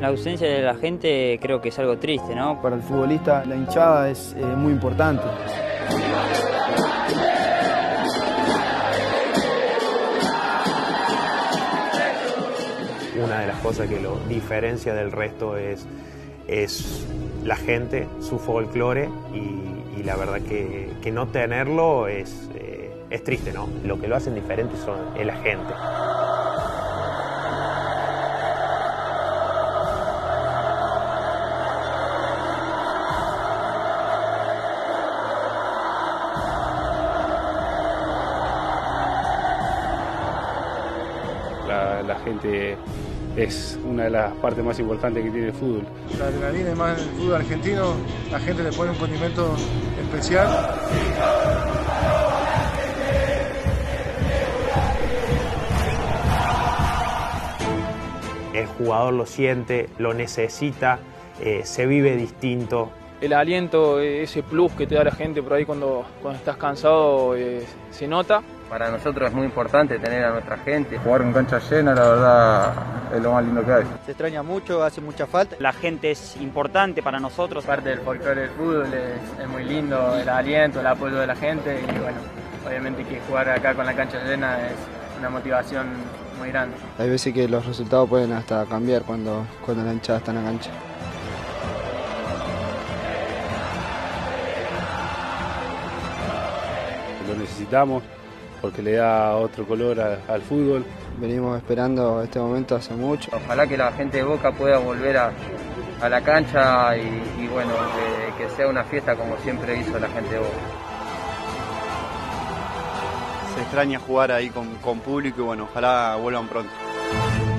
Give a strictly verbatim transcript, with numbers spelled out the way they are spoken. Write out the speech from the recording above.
La ausencia de la gente creo que es algo triste, ¿no? Para el futbolista la hinchada es eh, muy importante. Una de las cosas que lo diferencia del resto es, es la gente, su folclore, y, y la verdad que, que no tenerlo es, eh, es triste, ¿no? Lo que lo hacen diferente son, es la gente. La, la gente es una de las partes más importantes que tiene el fútbol. La adrenalina y más en el fútbol argentino, la gente le pone un condimento especial. El jugador lo siente, lo necesita, eh, se vive distinto. El aliento, ese plus que te da la gente por ahí cuando, cuando estás cansado, eh, se nota. Para nosotros es muy importante tener a nuestra gente. Jugar en cancha llena, la verdad, es lo más lindo que hay. Se extraña mucho, hace mucha falta. La gente es importante para nosotros. Parte del folclore del fútbol es, es muy lindo, el aliento, el apoyo de la gente y bueno, obviamente que jugar acá con la cancha llena es una motivación muy grande. Hay veces que los resultados pueden hasta cambiar cuando, cuando la hinchada está en la cancha. Lo necesitamos porque le da otro color a, al fútbol. Venimos esperando este momento hace mucho. Ojalá que la gente de Boca pueda volver a, a la cancha y, y bueno, que, que sea una fiesta como siempre hizo la gente de Boca. Se extraña jugar ahí con, con público y bueno, ojalá vuelvan pronto.